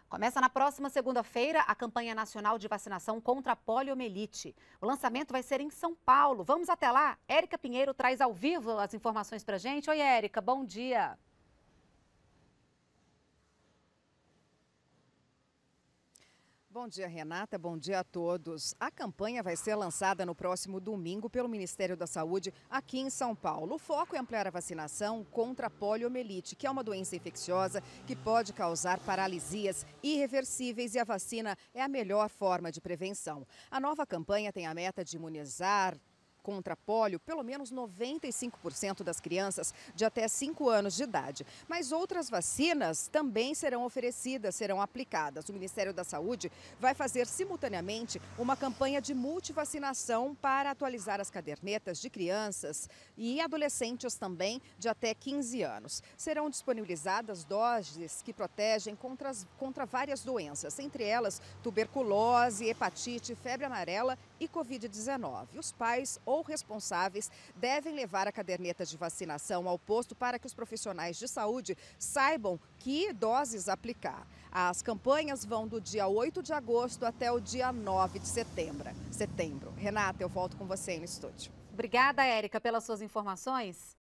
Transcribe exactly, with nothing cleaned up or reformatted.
Começa na próxima segunda-feira a campanha nacional de vacinação contra a poliomielite. O lançamento vai ser em São Paulo. Vamos até lá? Érica Pinheiro traz ao vivo as informações pra gente. Oi, Érica, bom dia. Bom dia, Renata. Bom dia a todos. A campanha vai ser lançada no próximo domingo pelo Ministério da Saúde aqui em São Paulo. O foco é ampliar a vacinação contra a poliomielite, que é uma doença infecciosa que pode causar paralisias irreversíveis e a vacina é a melhor forma de prevenção. A nova campanha tem a meta de imunizar contra pólio, pelo menos noventa e cinco por cento das crianças de até cinco anos de idade. Mas outras vacinas também serão oferecidas, serão aplicadas. O Ministério da Saúde vai fazer simultaneamente uma campanha de multivacinação para atualizar as cadernetas de crianças e adolescentes também de até quinze anos. Serão disponibilizadas doses que protegem contra, as, contra várias doenças, entre elas tuberculose, hepatite, febre amarela e covid dezenove. Os pais ou responsáveis devem levar a caderneta de vacinação ao posto para que os profissionais de saúde saibam que doses aplicar. As campanhas vão do dia oito de agosto até o dia nove de setembro. setembro. Renata, eu volto com você no estúdio. Obrigada, Érica, pelas suas informações.